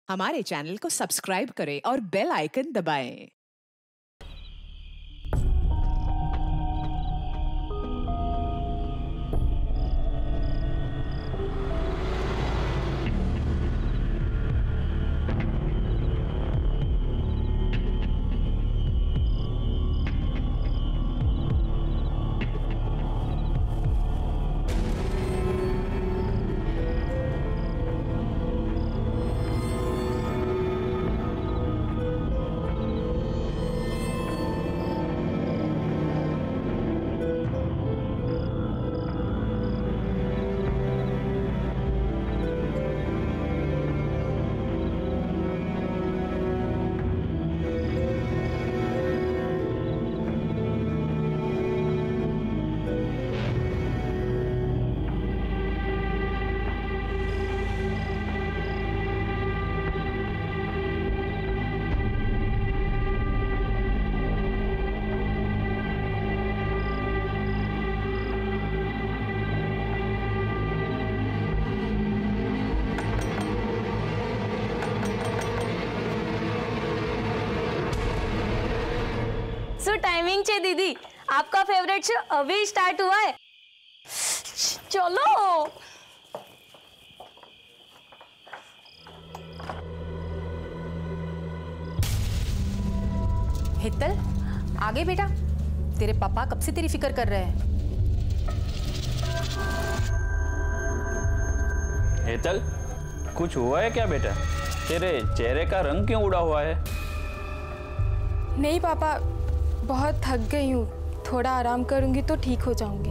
हमारे चैनल को सब्सक्राइब करें और बेल आइकन दबाएं। टाइमिंग छे दीदी, आपका फेवरेट शो अभी स्टार्ट हुआ है। चलो हितल, आगे बेटा। तेरे पापा कब से तेरी फिक्र कर रहे हैं। हितल, कुछ हुआ है क्या बेटा? तेरे चेहरे का रंग क्यों उड़ा हुआ है? नहीं पापा, बहुत थक गई हूँ, थोड़ा आराम करूंगी तो ठीक हो जाऊंगी।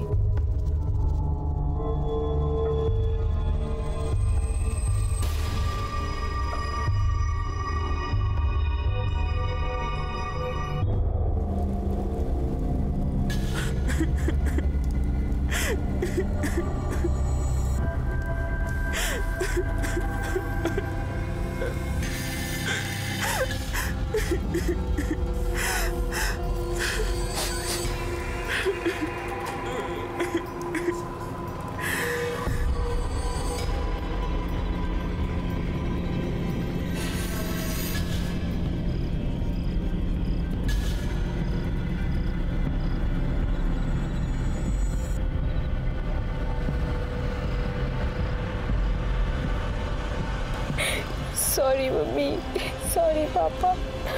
सॉरी मम्मी, सॉरी पापा।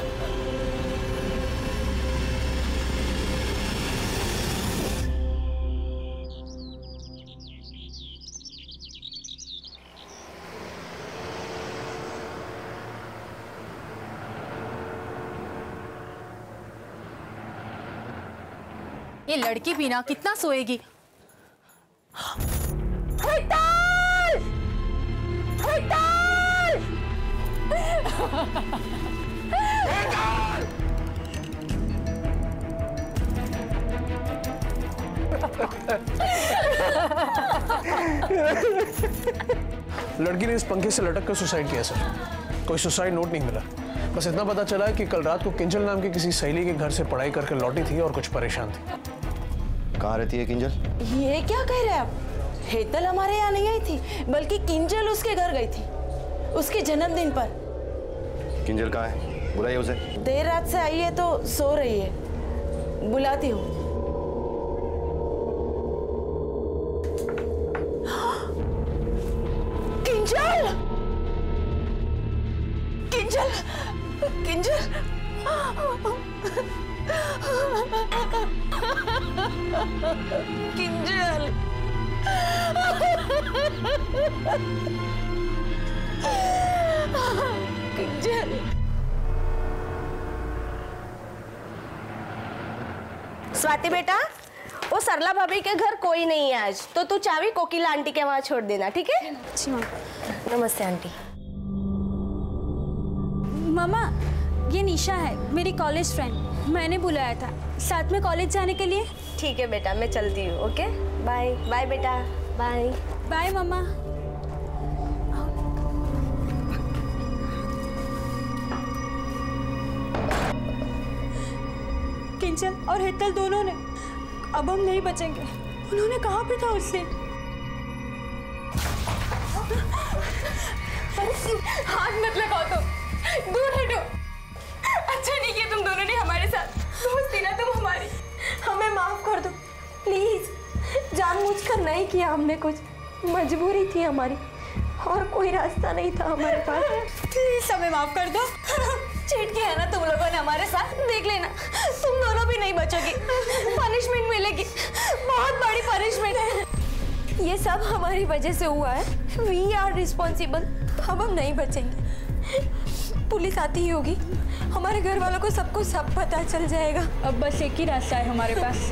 ये लड़की भी ना कितना सोएगी। लड़की ने इस पंखे से लटक कर सुसाइड किया सर। कोई सुसाइड नोट नहीं मिला, बस इतना पता चला है कि कल रात को किंजल नाम की किसी सहेली के घर से पढ़ाई करके लौटी थी और कुछ परेशान थी। कहाँ रहती है किंजल? ये क्या कह रहे हैं आप? हेतल हमारे यहाँ नहीं आई थी, बल्कि किंजल उसके घर गई थी उसके जन्मदिन पर। किंजल कहाँ है? बुलाइए उसे। देर रात से आई है तो सो रही है, बुलाती हूँ। किंजल, किंजल, किंजल, किंजल, किंजल। स्वाति बेटा, वो सरला भाभी के घर कोई नहीं है आज, तो तू चाबी कोकिला आंटी के वहाँ छोड़ देना, ठीक है? अच्छी माँ। नमस्ते आंटी। मामा, ये निशा है, मेरी कॉलेज फ्रेंड। मैंने बुलाया था साथ में कॉलेज जाने के लिए। ठीक है बेटा, मैं चलती हूँ। ओके, बाय बाय बेटा, बाय बाय मामा। किंजल और हेतल दोनों ने, अब हम नहीं बचेंगे। उन्होंने कहा भी था उससे। हाथ मत लगाओ, तुम दूर हटो। अच्छा नहीं किया तुम दोनों ने हमारे साथ, दोस्ती ना तुम हमारी। हमें माफ कर दो प्लीज। जानबूझकर नहीं किया हमने कुछ, मजबूरी थी हमारी और कोई रास्ता नहीं था हमारे पास। प्लीज हमें माफ कर दो। चीट किया है ना तुम लोगों ने हमारे साथ, देख लेना तुम दोनों भी नहीं बचोगी। पनिशमेंट मिलेगी, बहुत बड़ी पनिशमेंट है। ये सब हमारी वजह से हुआ है, वी आर रिस्पॉन्सिबल। अब हम नहीं बचेंगे, पुलिस आती ही होगी, हमारे घर वालों को सबको सब पता चल जाएगा। अब बस एक ही रास्ता है हमारे पास।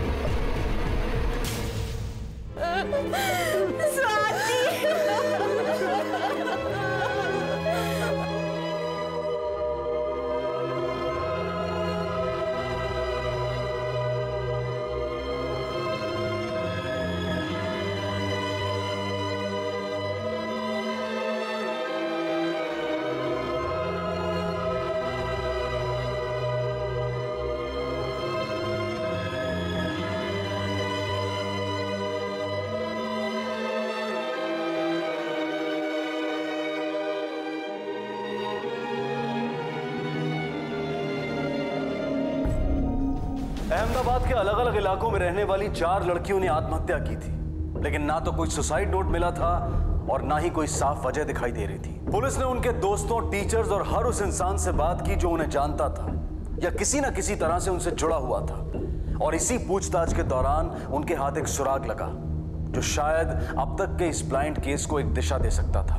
अहमदाबाद के अलग अलग इलाकों में रहने वाली 4 लड़कियों ने आत्महत्या की थी, लेकिन ना तो कोई सुसाइड नोट मिला था और ना ही कोई साफ वजह दिखाई दे रही थी। पुलिस ने उनके दोस्तों, टीचर्स और हर उस इंसान से बात की जो उन्हें जानता था या किसी ना किसी तरह से उनसे जुड़ा हुआ था, और इसी पूछताछ के दौरान उनके हाथ एक सुराग लगा जो शायद अब तक के इस ब्लाइंड केस को एक दिशा दे सकता था।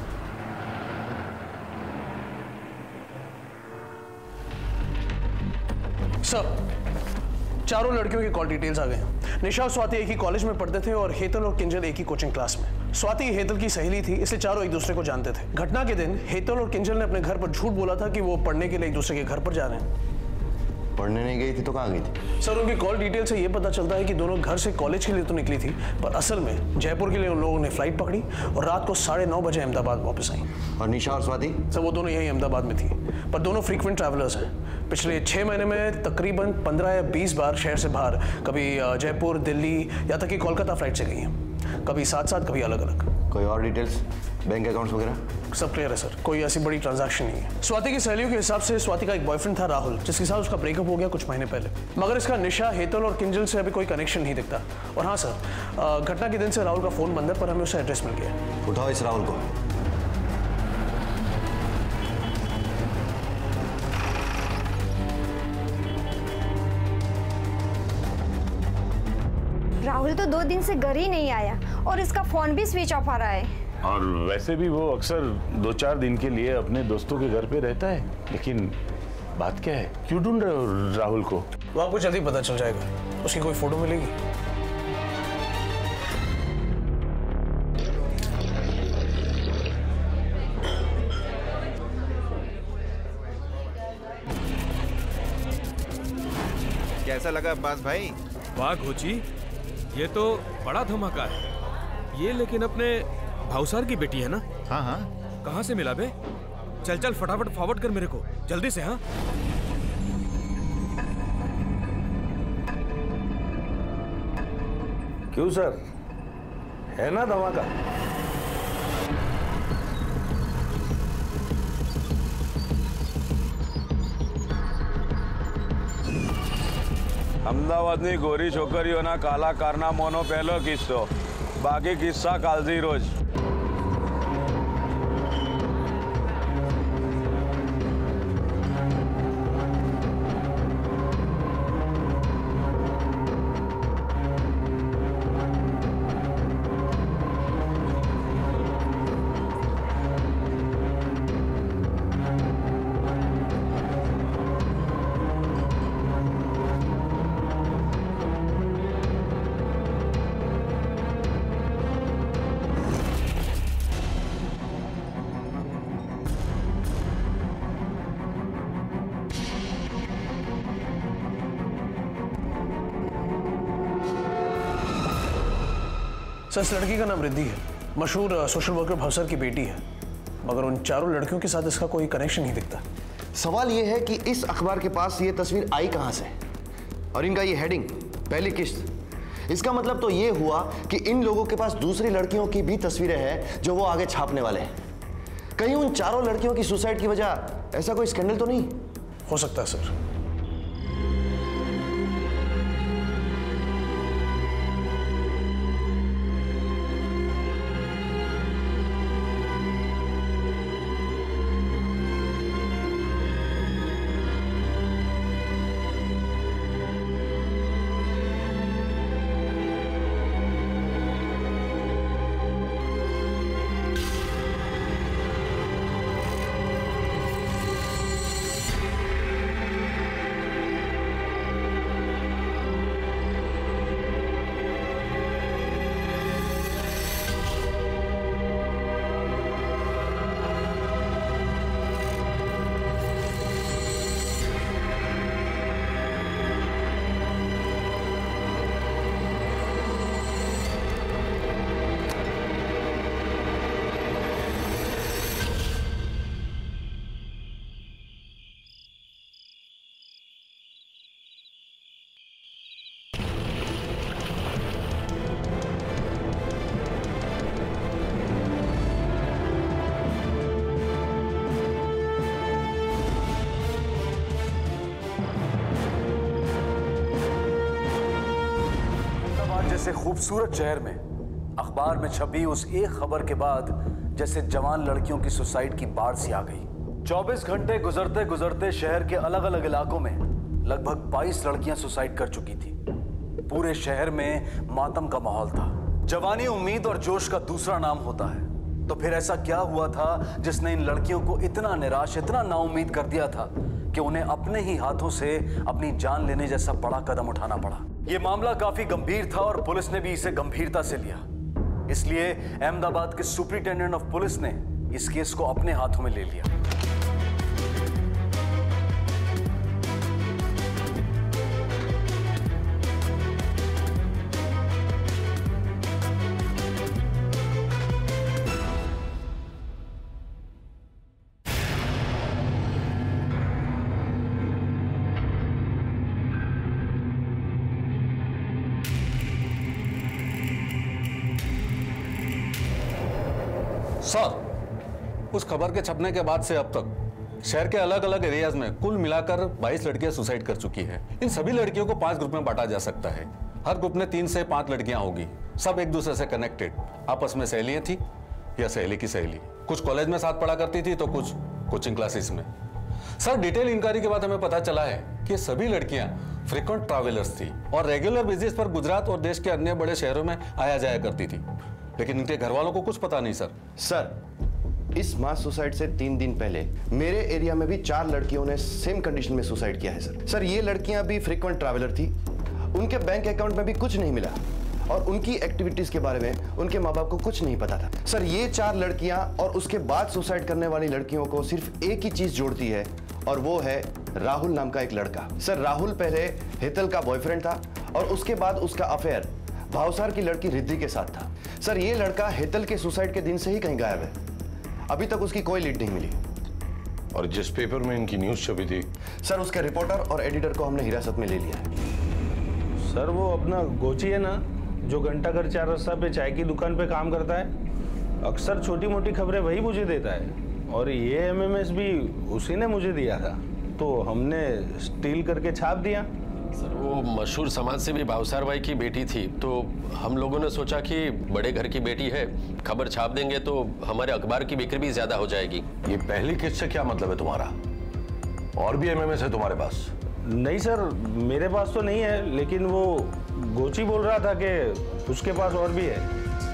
सर, चारों लड़कियों की कॉल डिटेल्स आ गए हैं। निशा और स्वाति एक ही कॉलेज में पढ़ते थे और हेतल और किंजल एक ही कोचिंग क्लास में। स्वाति हेतल की सहेली थी, इसलिए चारों एक दूसरे को जानते थे। घटना के दिन हेतल और किंजल ने अपने घर पर झूठ बोला था कि वो पढ़ने के लिए एक दूसरे के घर पर जा रहे हैं। पढ़ने नहीं गई थी तो कहाँ गई थी? सर, उनकी कॉल डिटेल से ये पता चलता है कि दोनों घर से कॉलेज के लिए तो निकली थी, पर असल में जयपुर के लिए उन लोगों ने फ्लाइट पकड़ी और रात को 9:30 बजे अहमदाबाद वापस आई। और निशा और स्वाति? सर, वो दोनों यही अहमदाबाद में थी, पर दोनों फ्रीक्वेंट ट्रैवलर्स हैं। पिछले 6 महीने में तकरीबन 15 या 20 बार शहर से बाहर, कभी जयपुर, दिल्ली, या तक कि कोलकाता फ्लाइट से गई हैं। कभी साथ साथ, कभी अलग अलग। कोई और डिटेल्स, बैंक अकाउंट्स वगैरह? सब क्लियर है सर, कोई ऐसी बड़ी ट्रांजैक्शन नहीं है। स्वाति की सहेलियों के हिसाब से स्वाति का एक बॉयफ्रेंड था राहुल, जिसके साथ उसका ब्रेकअप हो गया कुछ महीने पहले, मगर इसका निशा, हेतल और किंजल से अभी कोई कनेक्शन नहीं दिखता। और हाँ सर, घटना के दिन से राहुल का फोन बंद है, पर हमें उसका एड्रेस मिल गया। उठाओ इस राहुल को। राहुल तो 2 दिन से घर ही नहीं आया और इसका फोन भी स्विच ऑफ आ रहा है। और वैसे भी वो अक्सर 2-4 दिन के लिए अपने दोस्तों के घर पे रहता है। लेकिन बात क्या है, क्यों ढूंढ रहे हो राहुल को? वो आपको जल्दी पता चल जाएगा। उसकी कोई फोटो मिलेगी? कैसा लगा अब्बास भाई? वाह घोची, ये तो बड़ा धमाका है ये। लेकिन अपने भावसार की बेटी है ना? हाँ हाँ। कहाँ से मिला बे? चल चल फटाफट फॉरवर्ड कर मेरे को जल्दी से। हाँ, क्यों सर, है ना धमाका? અમદાવાદની ગોરી છોકરીઓના કાલા કારનામાનો પહેલો કિસ્સો, બાકી કિસ્સા કાલથી રોજ। सर, इस लड़की का नाम रिद्धि है, मशहूर सोशल वर्कर भावसर की बेटी है, मगर उन चारों लड़कियों के साथ इसका कोई कनेक्शन नहीं दिखता। सवाल यह है कि इस अखबार के पास ये तस्वीर आई कहां से, और इनका ये हेडिंग, पहली किस्त। इसका मतलब तो ये हुआ कि इन लोगों के पास दूसरी लड़कियों की भी तस्वीरें हैं जो वो आगे छापने वाले हैं। कहीं उन चारों लड़कियों की सुसाइड की वजह ऐसा कोई स्कैंडल तो नहीं? हो सकता है सर। जैसे खूबसूरत शहर में अखबार में छपी उस एक खबर के बाद जैसे जवान लड़कियों की सुसाइड की बाढ़ सी आ गई। 24 घंटे गुजरते गुजरते शहर के अलग अलग इलाकों में लगभग 22 लड़कियां सुसाइड कर चुकी थी। पूरे शहर में मातम का माहौल था। जवानी उम्मीद और जोश का दूसरा नाम होता है। तो फिर ऐसा क्या हुआ था जिसने इन लड़कियों को इतना निराश, इतना नाउम्मीद कर दिया था कि उन्हें अपने ही हाथों से अपनी जान लेने जैसा बड़ा कदम उठाना पड़ा। यह मामला काफी गंभीर था और पुलिस ने भी इसे गंभीरता से लिया। इसलिए अहमदाबाद के सुपरिटेंडेंट ऑफ पुलिस ने इस केस को अपने हाथों में ले लिया। सर, उस खबर के छपने के बाद से अब तक शहर के अलग अलग एरियाज में कुल मिलाकर 22 लड़कियां सुसाइड कर चुकी हैं। इन सभी लड़कियों को 5 ग्रुप में बांटा जा सकता है। हर ग्रुप में 3 से 5 लड़कियां होगी। सब एक दूसरे से कनेक्टेड, आपस में सहेलियां थी या सहेली की सहेली। कुछ कॉलेज में साथ पढ़ा करती थी तो कुछ कोचिंग क्लासेस में। सर, डिटेल इंक्वायरी के बाद हमें पता चला है कि सभी लड़कियां फ्रीक्वेंट ट्रैवलर्स थी और रेगुलर बेसिस पर गुजरात और देश के अन्य बड़े शहरों में आया जाया करती थी, लेकिन इनके घर वालों को कुछ पता नहीं। सर, इस मास सुसाइड से 3 दिन पहले मेरे एरिया में भी 4 लड़कियों ने सेम कंडीशन में सुसाइड किया है। सर, ये लड़कियां भी फ्रीक्वेंट ट्रैवलर थी। उनके बैंक अकाउंट में भी कुछ नहीं मिला और उनकी एक्टिविटीज के बारे में उनके माँ बाप को कुछ नहीं पता था। सर, ये 4 लड़कियां और उसके बाद सुसाइड करने वाली लड़कियों को सिर्फ एक ही चीज जोड़ती है और वो है राहुल नाम का एक लड़का। सर, राहुल पहले हेतल का बॉयफ्रेंड था और उसके बाद उसका अफेयर भावसार की लड़की रिद्धि के साथ था। सर, ये लड़का हेतल के सुसाइड के दिन से ही कहीं गायब है। अभी तक उसकी कोई लीड नहीं मिली। और जिस पेपर में इनकी न्यूज छपी थी, सर, उसके रिपोर्टर और एडिटर को हमने हिरासत में ले लिया है। सर, वो अपना गोची है ना, जो घंटा घर 4 रास्ता पे चाय की दुकान पे काम करता है, अक्सर छोटी मोटी खबरें वही मुझे देता है और ये एमएमएस भी उसी ने मुझे दिया था, तो हमने स्टील करके छाप दिया। सर, वो मशहूर समाज सेवी भावसार भाई की बेटी थी, तो हम लोगों ने सोचा कि बड़े घर की बेटी है, खबर छाप देंगे तो हमारे अखबार की बिक्री भी ज्यादा हो जाएगी। ये पहली किस्त से क्या मतलब है तुम्हारा? और भी एमएमएस है तुम्हारे पास? नहीं सर, मेरे पास तो नहीं है, लेकिन वो गोची बोल रहा था कि उसके पास और भी है।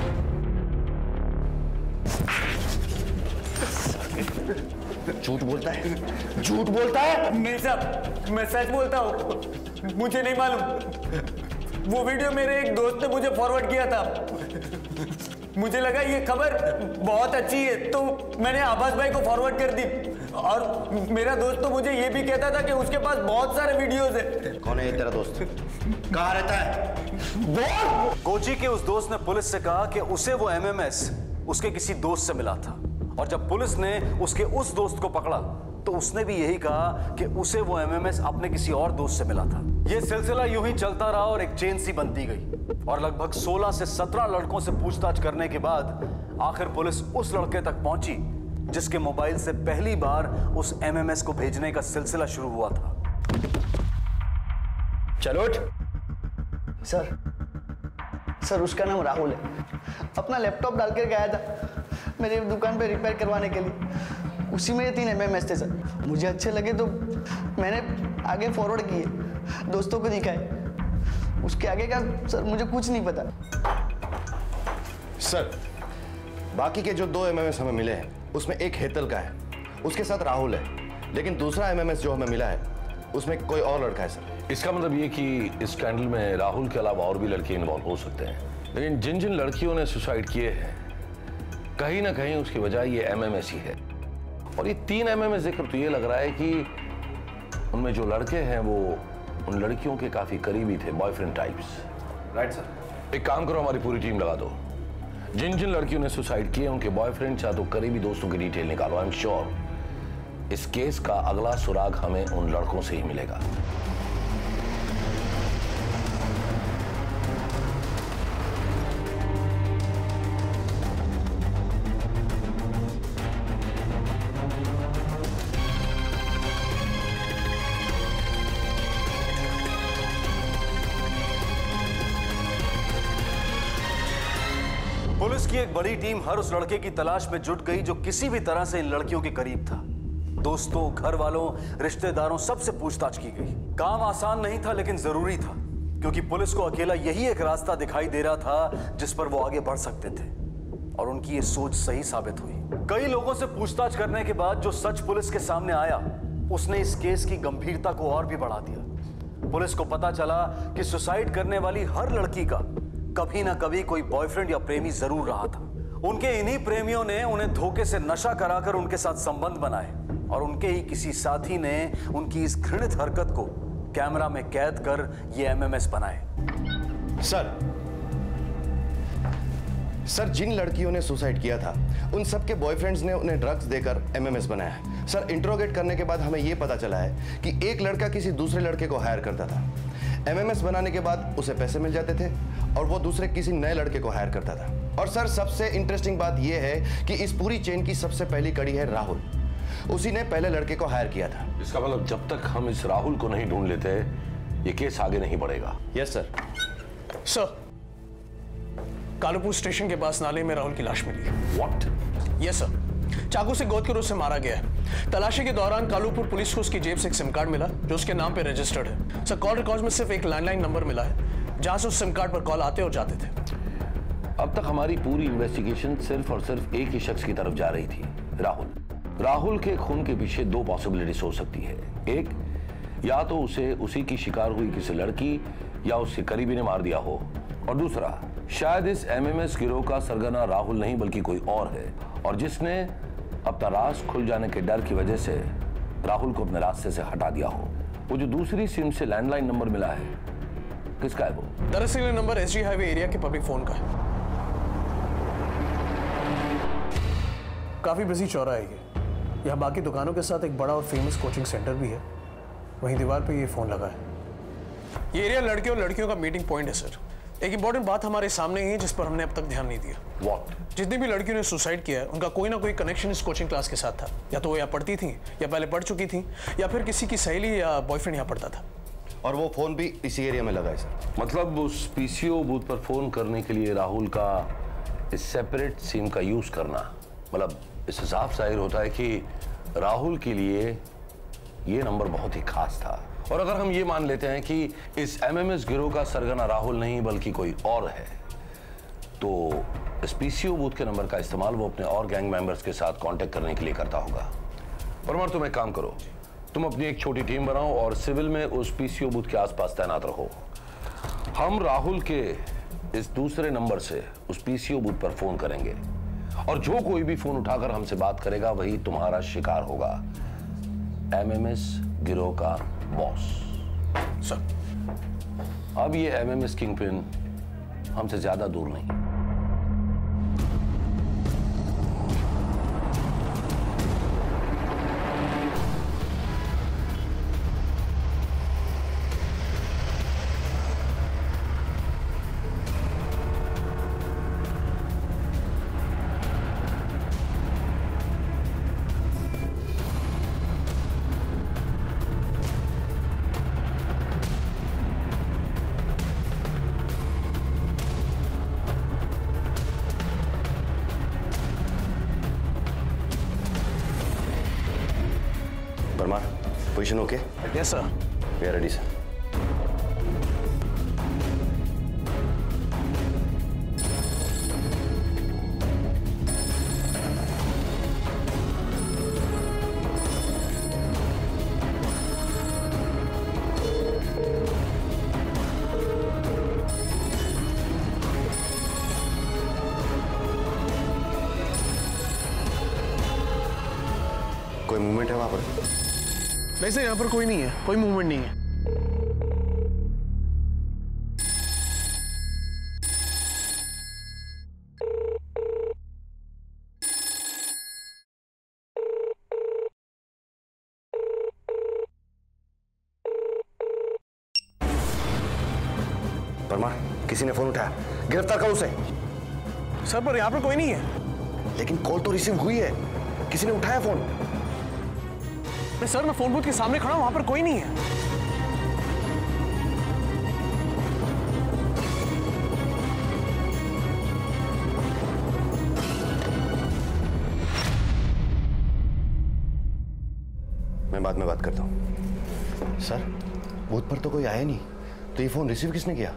झूठ बोलता है, झूठ बोलता है। नहीं साहब, मैं सच बोलता हूँ, मुझे नहीं मालूम। वो वीडियो मेरे एक दोस्त ने मुझे फॉरवर्ड किया था। मुझे लगा ये खबर बहुत अच्छी है तो मैंने आभास भाई को फॉरवर्ड कर दी। और मेरा दोस्त तो मुझे ये भी कहता था कि उसके पास बहुत सारे वीडियोस है। कौन है ये तेरा दोस्त? कहाँ रहता है? कोची के उस दोस्त ने पुलिस से कहा कि उसे वो एमएमएस उसके किसी दोस्त से मिला था और जब पुलिस ने उसके उस दोस्त को पकड़ा तो उसने भी यही कहा कि उसे वो एमएमएस अपने किसी और दोस्त से मिला था। यह सिलसिला यूं ही चलता रहा और एक चेन सी बनती गई और लगभग 16 से 17 लड़कों से पूछताछ करने के बाद आखिर पुलिस उस लड़के तक पहुंची जिसके मोबाइल से पहली बार उस एमएमएस को भेजने का सिलसिला शुरू हुआ था। चलो सर उसका नाम राहुल है। अपना लैपटॉप डाल कर गया था मेरी दुकान पे रिपेयर करवाने के लिए। उसी में ये 3 एमएमएस थे सर। मुझे अच्छे लगे तो मैंने आगे फॉरवर्ड किए, दोस्तों को दिखाए। उसके आगे का सर मुझे कुछ नहीं पता। सर बाकी के जो 2 एमएमएस हमें मिले हैं उसमें एक हेतल का है, उसके साथ राहुल है, लेकिन दूसरा एमएमएस जो हमें मिला है उसमें कोई और लड़का है सर। इसका मतलब ये कि इस स्कैंडल में राहुल के अलावा और भी लड़के इन्वॉल्व हो सकते हैं, लेकिन जिन जिन लड़कियों ने सुसाइड किए हैं कहीं ना कहीं उसकी वजह ये एमएमएस ही है। और ये 3 एमएमएस देखकर तो ये लग रहा है कि उनमें जो लड़के हैं वो उन लड़कियों के काफी करीबी थे, बॉयफ्रेंड टाइप्स। Right sir. एक काम करो, हमारी पूरी टीम लगा दो। जिन जिन लड़कियों ने सुसाइड किए उनके बॉयफ्रेंड या तो करीबी दोस्तों की डिटेल निकालो। आई एम श्योर इस केस का अगला सुराग हमें उन लड़कों से ही मिलेगा। पुलिस की एक बड़ी टीम हर उस लड़के की तलाश में जुट गई जो किसी भी तरह से इन लड़कियों के करीब था। दोस्तों, घर वालों, रिश्तेदारों, सबसे पूछताछ की गई। काम आसान नहीं था लेकिन जरूरी था, क्योंकि पुलिस को अकेला यही एक रास्ता दिखाई दे रहा था जिस पर वो आगे बढ़ सकते थे। और उनकी ये सोच सही साबित हुई। कई लोगों से पूछताछ करने के बाद जो सच पुलिस के सामने आया उसने इस केस की गंभीरता को और भी बढ़ा दिया। पुलिस को पता चला कि सुसाइड करने वाली हर लड़की का कभी ना कभी कोई बॉयफ्रेंड या प्रेमी जरूर रहा था। उनके इन्हीं प्रेमियों ने उन्हें धोखे से नशा कराकर उनके साथ संबंध बनाए और उनके ही किसी साथी ने उनकी इस घृणित हरकत को कैमरा में कैद कर ये एमएमएस बनाए। सर जिन लड़कियों ने सुसाइड किया था उन सबके बॉयफ्रेंड्स ने उन्हें ड्रग्स देकर एमएमएस बनाया। सर इंट्रोगेट करने के बाद हमें यह पता चला है कि एक लड़का किसी दूसरे लड़के को हायर करता था। एमएमएस बनाने के बाद उसे पैसे मिल जाते थे और वो दूसरे किसी नए लड़के को हायर करता था। और सर सबसे इंटरेस्टिंग बात यह है कि इस पूरी चेन की सबसे पहली कड़ी है राहुल। उसी ने पहले लड़के को हायर किया था। इसका मतलब जब तक हम इस राहुल को नहीं ढूंढ लेते ये केस आगे नहीं बढ़ेगा। Yes sir. Sir Kalupur station के पास नाले में राहुल की लाश मिली। व्हाट? यस सर, चाकू से गोद कर उसे मारा गया है। तलाशी के दौरान कालूपुर पुलिस को उसकी जेब से एक सिम कार्ड मिला जो उसके नाम पे रजिस्टर्ड है। सर कॉल रिकॉर्ड्स में सिर्फ एक लैंडलाइन नंबर मिला है जहां से उस सिम कार्ड पर कॉल आते और जाते थे। अब तक हमारी पूरी इन्वेस्टिगेशन सिर्फ और सिर्फ एक ही शख्स की तरफ जा रही थी, राहुल। राहुल के खून के पीछे 2 पॉसिबिलिटीज हो सकती है। एक, या तो उसे उसी की शिकार हुई किसी लड़की या उसके करीबी ने मार दिया हो, और दूसरा शायद इस एमएमएस गिरोह का सरगना राहुल नहीं बल्कि कोई और है और जिसने अपना राज खुल जाने के डर की वजह से राहुल को अपने रास्ते से हटा दिया हो। वो जो दूसरी सिम से लैंडलाइन नंबर मिला है किसका है वो? दरअसल ये नंबर एसजी हाईवे एरिया के पब्लिक फोन का है। काफी बिजी चौराहा है ये। यहाँ बाकी दुकानों के साथ एक बड़ा और फेमस कोचिंग सेंटर भी है। वहीं दीवार पे ये फोन लगा है। ये एरिया लड़के और लड़कियों का मीटिंग पॉइंट है सर। एक इंपॉर्टेंट बात हमारे सामने ही है जिस पर हमने अब तक ध्यान नहीं दिया। What? जितनी भी लड़कियों ने सुसाइड किया है उनका कोई ना कोई कनेक्शन इस कोचिंग क्लास के साथ था। या तो वो यहाँ पढ़ती थी या पहले पढ़ चुकी थी या फिर किसी की सहेली या बॉयफ्रेंड यहाँ पढ़ता था। और वो फोन भी इसी एरिया में लगा है सर। मतलब उस पीसीओ बूथ पर फोन करने के लिए राहुल का इस सेपरेट सिम का यूज करना, मतलब इससे साफ जाहिर होता है कि राहुल के लिए ये नंबर बहुत ही खास था। और अगर हम ये मान लेते हैं कि इस एमएमएस गिरोह का सरगना राहुल नहीं बल्कि कोई और है, तो इस पीसीओ बूथ के नंबर का इस्तेमाल वो अपने और गैंग मेंबर्स के साथ कांटेक्ट करने के लिए करता होगा। परमार तुम एक काम करो, तुम अपनी एक छोटी टीम बनाओ और सिविल में उस पीसीओ बूथ के आसपास तैनात रहो। हम राहुल के इस दूसरे नंबर से उस पीसीओ बूथ पर फोन करेंगे और जो कोई भी फोन उठाकर हमसे बात करेगा वही तुम्हारा शिकार होगा, एमएमएस गिरोह का बॉस। सर अब ये एमएमएस किंगपिन हमसे ज्यादा दूर नहीं। Parmar, position okay? Yes sir. We are ready sir. कोई मूवमेंट है वहां पर? वैसे यहाँ पर कोई नहीं है, कोई मूवमेंट नहीं है। परमार, किसी ने फोन उठाया, गिरफ्तार करो उसे। सर पर यहाँ पर कोई नहीं है। लेकिन कॉल तो रिसीव हुई है, किसी ने उठाया फोन। सर मैं फोन बूथ के सामने खड़ा हूं, वहां पर कोई नहीं है। मैं बाद में बात करता हूं। सर, बूथ पर तो कोई आया नहीं, तो ये फोन रिसीव किसने किया?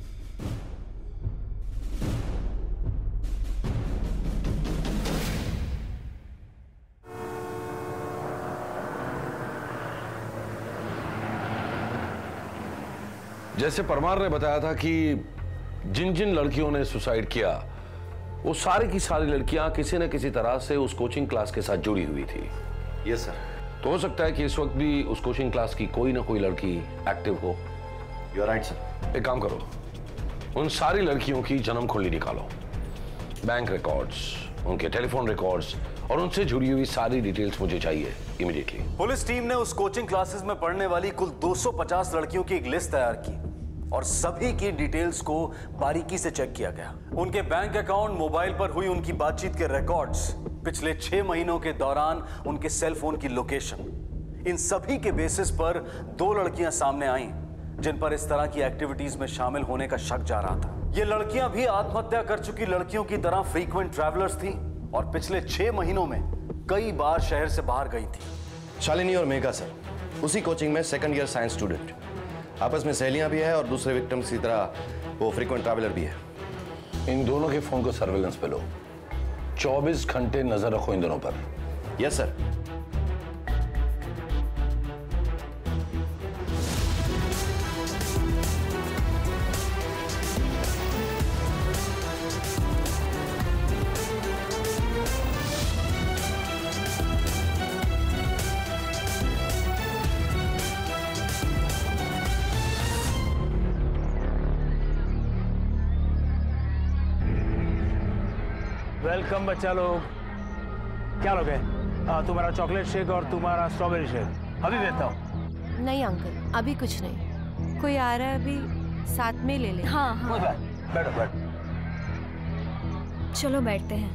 जैसे परमार ने बताया था कि जिन जिन लड़कियों ने सुसाइड किया वो सारी की सारी लड़कियां किसी न किसी तरह से उस कोचिंग क्लास के साथ जुड़ी हुई थी। Yes sir. तो हो सकता है कि इस वक्त भी उस कोचिंग क्लास की कोई ना कोई लड़की एक्टिव हो। You are right sir. एक काम करो, उन सारी लड़कियों की जन्म कुंडली निकालो, बैंक रिकॉर्ड्स, उनके टेलीफोन रिकॉर्ड्स और उनसे जुड़ी हुई सारी डिटेल्स मुझे चाहिए इमीडिएटली। पुलिस टीम ने उस कोचिंग क्लासेस में पढ़ने वाली कुल 250 लड़कियों की एक लिस्ट तैयार की और सभी की डिटेल्स को बारीकी से चेक किया गया। उनके बैंक अकाउंट, मोबाइल पर हुई उनकी बातचीत के रिकॉर्ड्स, पिछले 6 महीनों के दौरान उनके सेल फोन की लोकेशन, इन सभी के बेसिस पर 2 लड़कियां सामने आईं जिन पर इस तरह की एक्टिविटीज में शामिल होने का शक जा रहा था। ये लड़कियां भी आत्महत्या कर चुकी लड़कियों की तरह फ्रीक्वेंट ट्रैवलर्स थीं और पिछले 6 महीनों में कई बार शहर से बाहर गई थी। शालिनी और मेघा सर, उसी कोचिंग में सेकंड ईयर साइंस स्टूडेंट, आपस में सहेलियां भी है और दूसरे विक्टिम्स की तरह वो फ्रीक्वेंट ट्रैवलर भी है। इन दोनों के फोन को सर्वेलेंस पे लो, 24 घंटे नजर रखो इन दोनों पर। Yes sir. वेलकम बच्चा लोग। क्या लोगे? तुम्हारा चॉकलेट शेक और तुम्हारा स्ट्रॉबेरी शेक अभी देता हूँ। नहीं अंकल, अभी कुछ नहीं। कोई आ रहा है, अभी साथ में ले ले। हाँ हाँ। बैठो बैठो। चलो बैठते हैं।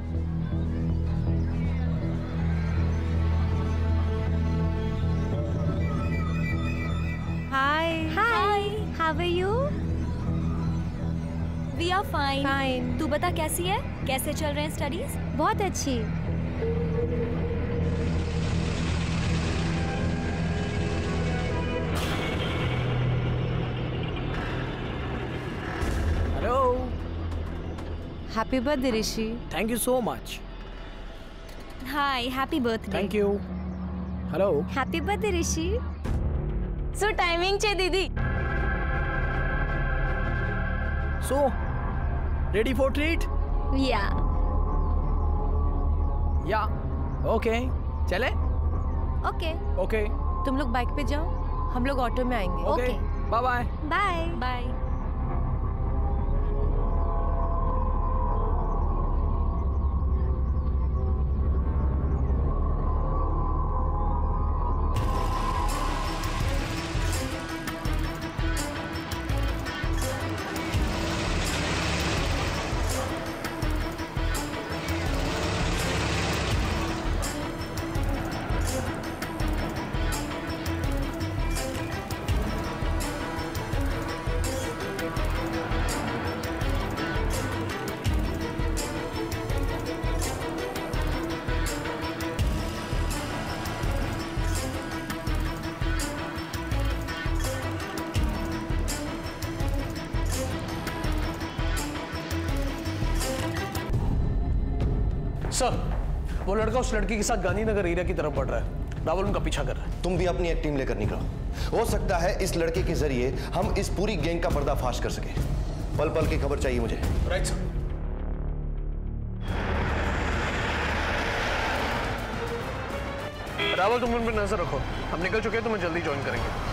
Hi hi, how are you? We are fine. Fine. तू बता कैसी है? कैसे चल रहे हैं स्टडीज? बहुत अच्छी। Hello. Happy birthday Rishi. Thank you so much. Hi, happy birthday. Thank you. Hello. Happy birthday Rishi. So timing छे दीदी। So ready for treat? या ओके, चले? Okay okay. तुम लोग बाइक पे जाओ, हम लोग ऑटो में आएंगे। Okay, bye bye. Bye bye. Sir, वो लड़का उस लड़की के साथ गांधीनगर एरिया की तरफ बढ़ रहा है। राहुल उनका पीछा कर रहा है। तुम भी अपनी एक टीम लेकर निकलो। हो सकता है इस लड़के के जरिए हम इस पूरी गैंग का पर्दाफाश कर सके। पल पल की खबर चाहिए मुझे। Right sir. राहुल, तुम उन पर नजर रखो। हम निकल चुके हैं, तुम्हें जल्दी ज्वाइन करेंगे।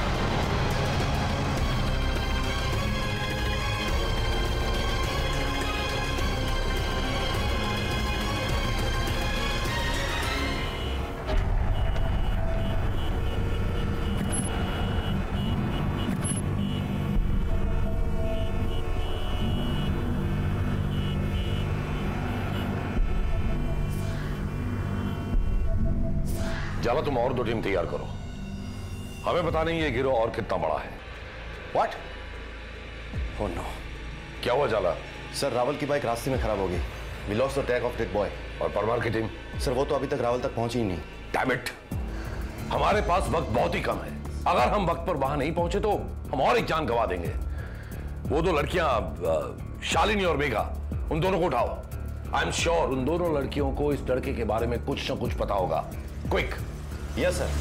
जाला, तुम और 2 टीम तैयार करो। हमें पता नहीं ये गिरोह और कितना बड़ा है। What? Oh no. क्या हुआ जाला? सर, रावल की बाइक रास्ते में खराब हो गई। We lost the track of that boy. और परमार की टीम? सर, वो तो अभी तक रावल तक पहुंची ही नहीं। Damn it! हमारे पास वक्त बहुत ही कम है। अगर हम वक्त पर वहां नहीं पहुंचे तो हम और एक जान गंवा देंगे। वो 2 लड़कियां, शालिनी और मेघा, उन दोनों को उठाओ। आई एम श्योर उन दोनों लड़कियों को इस लड़के के बारे में कुछ न कुछ पता होगा। Quick. Yes sir.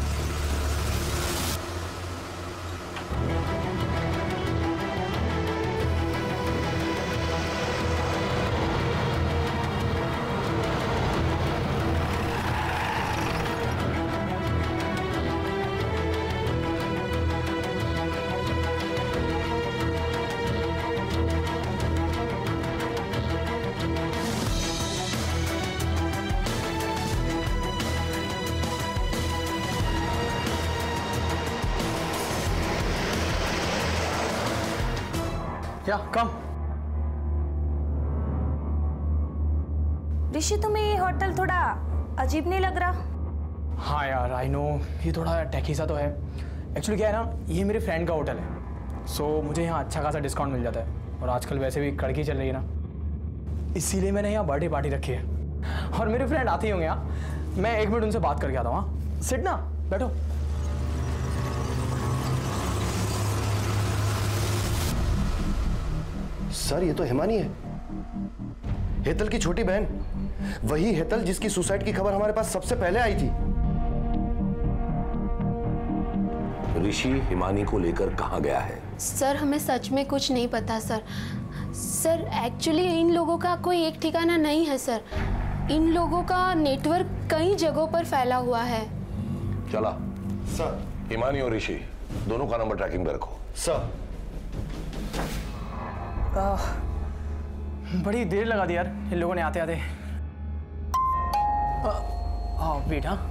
Yeah come. ऋषि, तुम्हें ये होटल थोड़ा अजीब नहीं लग रहा? हाँ यार, आई नो ये थोड़ा टैकी सा तो है। एक्चुअली क्या है ना, ये मेरे फ्रेंड का होटल है, सो मुझे यहाँ अच्छा खासा डिस्काउंट मिल जाता है। और आजकल वैसे भी कड़की चल रही है ना, इसीलिए मैंने यहाँ बर्थडे पार्टी रखी है। और मेरे फ्रेंड आते ही होंगे यहाँ। मैं 1 मिनट उनसे बात करके आता हूँ। हाँ, सिट ना, बैठो। सर, ये तो हिमानी है, हेतल की छोटी बहन। वही हेतल जिसकी सुसाइड की खबर हमारे पास सबसे पहले आई थी। ऋषि हिमानी को लेकर कहाँ गया है? सर, हमें सच में कुछ नहीं पता सर। सर, एक्चुअली इन लोगों का कोई एक ठिकाना नहीं है सर। इन लोगों का नेटवर्क कई जगहों पर फैला हुआ है। चला सर। हिमानी और ऋषि दोनों का नंबर ट्रैकिंग पे रखो। सर। बड़ी देर लगा दी यार इन लोगों ने आते आते। वेट। हाँ,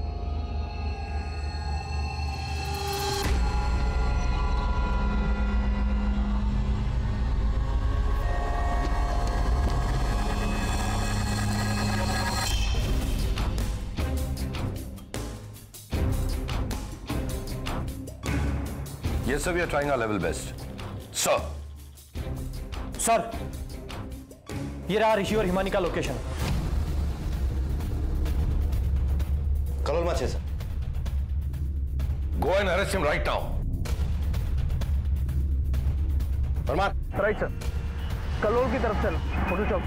Yes sir, we are trying our level best. Sir. Sir, ये रहा ऋषि और हिमानी का लोकेशन। कलोल माचे sir. Go and arrest him right now. Parmar. Right sir. Kalol की तरफ चलो, फोटो चौक।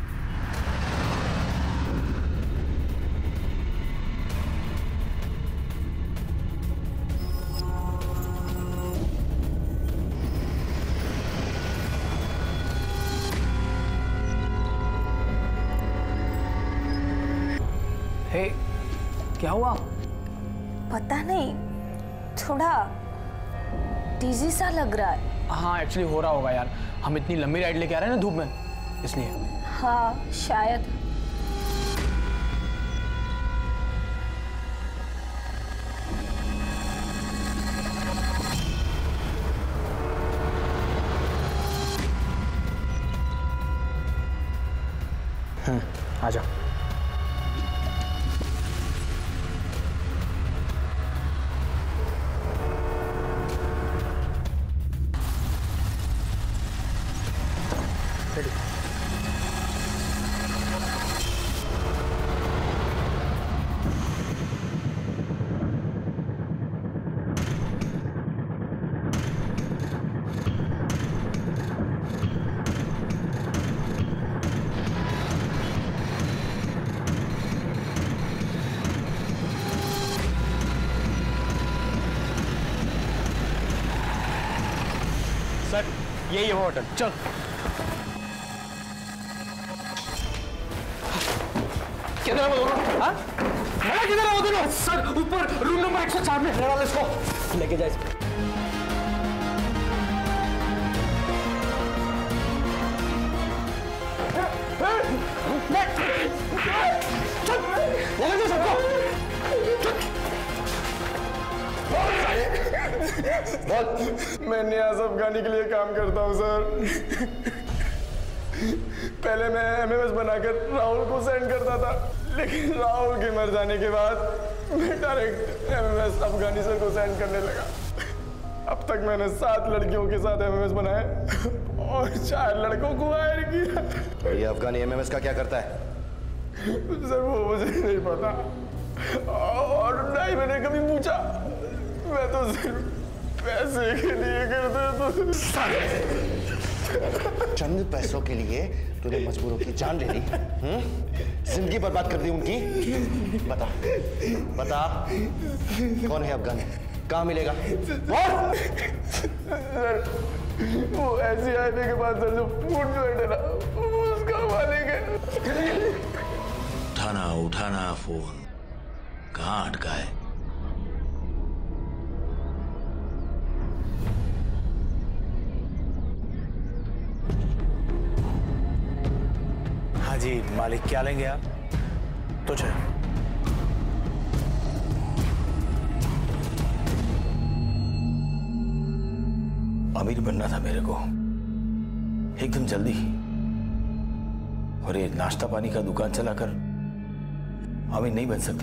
हे, क्या हुआ? पता नहीं, थोड़ा डिजी सा लग रहा है। हाँ, एक्चुअली हो रहा होगा यार, हम इतनी लंबी राइड लेके आ रहे हैं ना धूप में, इसलिए। हाँ, शायद। आजा। यही है वो होटल। चल। किधर है वो दोनों? हाँ? मेरा किधर है वो दोनों? सर ऊपर रूम नंबर 104 में रहने वाले इसको लेके जाए। मैं नियाज अफगानी के लिए काम करता हूँ सर। पहले मैं एमएमएस बनाकर राहुल को सेंड करता था, लेकिन राहुल के मर जाने के बाद मैं डायरेक्ट एमएमएस अफगानी सर को सेंड करने लगा। अब तक मैंने 7 लड़कियों के साथ एमएमएस बनाए और 4 लड़कों को हायर किया। ये अफगानी एमएमएस का क्या करता है? सर वो मुझे नहीं पता और ना ही मैंने कभी पूछा। मैं तो सिर्फ पैसे के लिए करते तो। चंद पैसों के लिए तूने मजबूरों की जान ले ली, जिंदगी बर्बाद कर दी उनकी। बता बता कौन है अफगानी, कहाँ मिलेगा? सर वो ऐसी हाईवे के पास सर जो फूड जोइंट है ना, उसका मालिक है। उठाना फोन, कहाँ अटका है? हाँ जी मालिक, क्या लेंगे आप? तुझे अमीर बनना था मेरे को, एकदम जल्दी। और ये नाश्ता पानी का दुकान चलाकर अमीर नहीं बन सकता।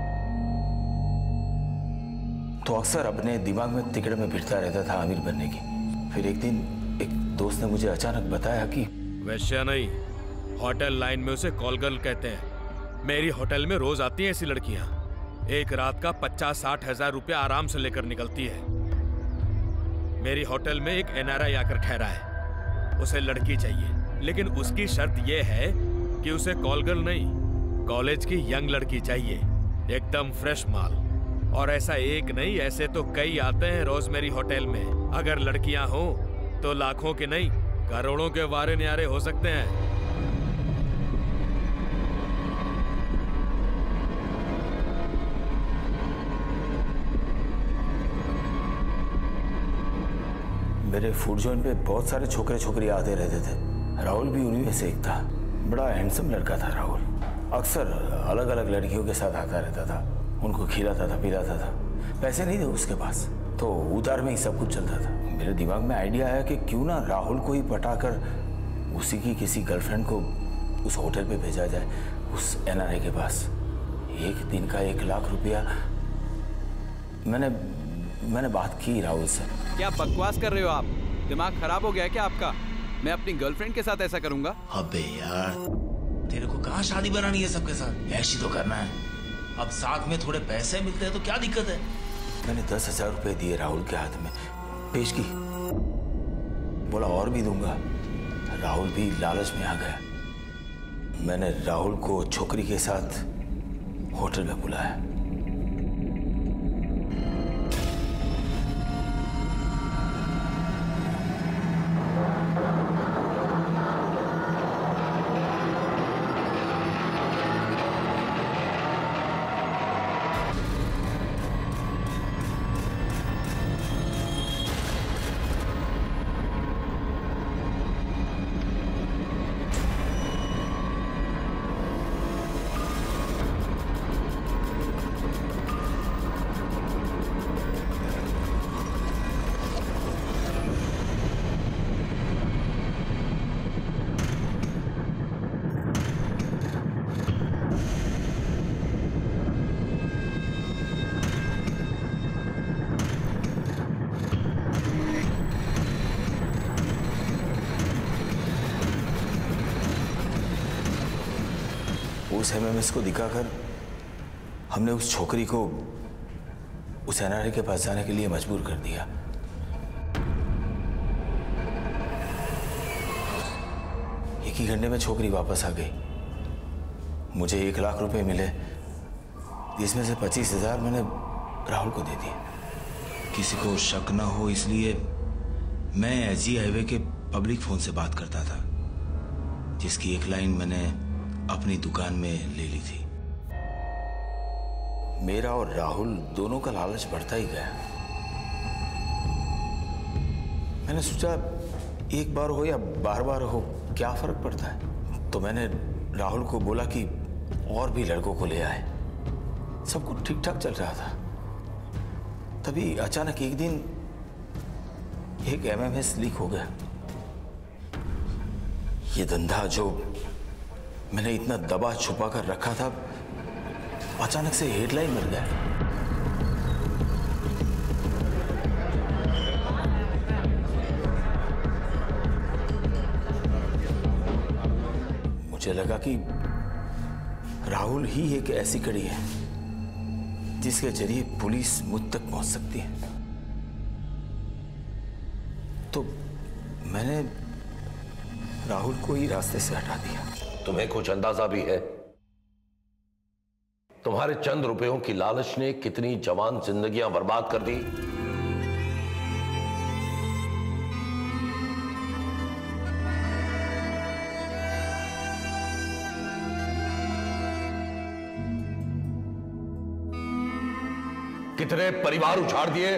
तो अक्सर अपने दिमाग में तिकड़ में भिड़ता रहता था अमीर बनने की। फिर एक दिन एक दोस्त ने मुझे अचानक बताया कि वैश्या नहीं, होटल लाइन में उसे कॉल गर्ल कहते हैं। मेरी होटल में रोज आती हैं ऐसी लड़कियां। एक रात का 50-60 हजार रुपया आराम से लेकर निकलती है। मेरी होटल में एक एनआरआई आकर ठहरा है, उसे लड़की चाहिए, लेकिन उसकी शर्त यह है कि उसे कॉल गर्ल नहीं, कॉलेज की यंग लड़की चाहिए, एकदम फ्रेश माल। और ऐसा एक नहीं, ऐसे तो कई आते हैं रोज मेरी होटल में। अगर लड़कियां हो तो लाखों के नहीं, करोड़ों के वारे न्यारे हो सकते हैं। मेरे फूड जॉइंट पे बहुत सारे छोकरे छोकरी आते रहते थे। राहुल भी उन्हीं में से एक था। बड़ा हैंडसम लड़का था राहुल। अक्सर अलग अलग लड़कियों के साथ आता रहता था, उनको खिलाता था, पिलाता था। पैसे नहीं थे उसके पास, तो उधार में ही सब कुछ चलता था। मेरे दिमाग में आइडिया आया कि क्यों ना राहुल को ही पटाकर उसी की किसी गर्लफ्रेंड को उस होटल पे भेजा जाए, उस एनआरआई के पास। एक दिन का 1 लाख रुपया। मैंने बात की राहुल से। क्या बकवास कर रहे हो आप? दिमाग खराब हो गया है क्या आपका? मैं अपनी गर्लफ्रेंड के साथ ऐसा करूंगा? अबे यार, तेरे को कहाँ शादी बनानी है सबके साथ? ऐसी तो करना है। अब साथ में थोड़े पैसे मिलते हैं तो क्या दिक्कत है? मैंने 10,000 रुपए दिए राहुल के हाथ में, पेश की। बोला और भी दूंगा। राहुल भी लालच में आ गया। मैंने राहुल को छोकरी के साथ होटल में बुलाया। उस एमएमएस को दिखाकर हमने उस छोकरी को उस एनआरआई के पास जाने के लिए मजबूर कर दिया। एक ही घंटे में छोकरी वापस आ गई। मुझे 1 लाख रुपए मिले, जिसमें से 25,000 मैंने राहुल को दे दिए। किसी को शक न हो इसलिए मैं एजी हाईवे के पब्लिक फोन से बात करता था, जिसकी एक लाइन मैंने अपनी दुकान में ले ली थी। मेरा और राहुल दोनों का लालच बढ़ता ही गया। मैंने सोचा एक बार हो या बार बार हो क्या फर्क पड़ता है। तो मैंने राहुल को बोला कि और भी लड़कों को ले आए। सब कुछ ठीक ठाक चल रहा था। तभी अचानक एक दिन एक एमएमएस लीक हो गया। ये धंधा जो मैंने इतना दबा छुपा कर रखा था, अचानक से हेडलाइन मिल गया। मुझे लगा कि राहुल ही एक ऐसी कड़ी है जिसके जरिए पुलिस मुझ तक पहुंच सकती है। तो मैंने राहुल को ही रास्ते से हटा दिया। तुम्हें कुछ अंदाजा भी है तुम्हारे चंद रुपयों की लालच ने कितनी जवान जिंदगियां बर्बाद कर दी? कितने परिवार उछाड़ दिए?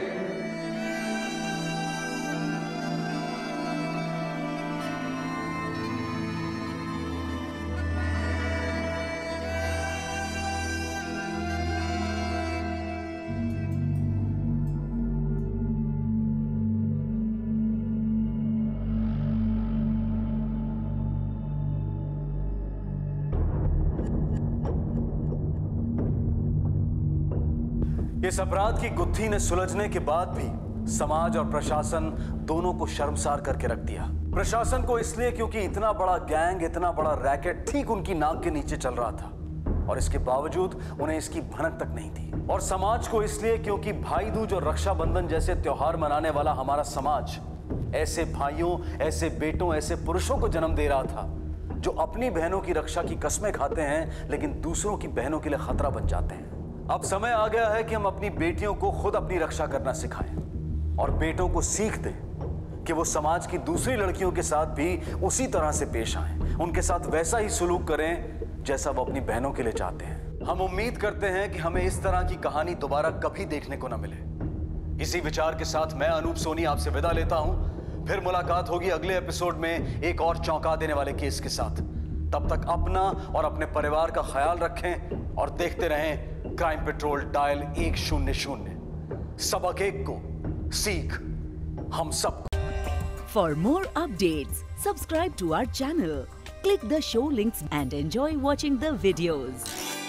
इस अपराध की गुत्थी ने सुलझने के बाद भी समाज और प्रशासन दोनों को शर्मसार करके रख दिया। प्रशासन को इसलिए क्योंकि इतना बड़ा गैंग, इतना बड़ा रैकेट ठीक उनकी नाक के नीचे चल रहा था और इसके बावजूद उन्हें इसकी भनक तक नहीं थी। और समाज को इसलिए क्योंकि भाई दूज और रक्षाबंधन जैसे त्योहार मनाने वाला हमारा समाज ऐसे भाइयों, ऐसे बेटों, ऐसे पुरुषों को जन्म दे रहा था जो अपनी बहनों की रक्षा की कस्में खाते हैं लेकिन दूसरों की बहनों के लिए खतरा बन जाते हैं। अब समय आ गया है कि हम अपनी बेटियों को खुद अपनी रक्षा करना सिखाएं और बेटों को सीख दें कि वो समाज की दूसरी लड़कियों के साथ भी उसी तरह से पेश आएं, उनके साथ वैसा ही सुलूक करें जैसा वो अपनी बहनों के लिए चाहते हैं। हम उम्मीद करते हैं कि हमें इस तरह की कहानी दोबारा कभी देखने को न मिले। इसी विचार के साथ मैं अनूप सोनी आपसे विदा लेता हूं। फिर मुलाकात होगी अगले एपिसोड में एक और चौंका देने वाले केस के साथ। तब तक अपना और अपने परिवार का ख्याल रखें और देखते रहें क्राइम पेट्रोल डायल 100। सबक एक को सीख हम सब। For more updates, subscribe to our channel, click the show links and enjoy watching the videos.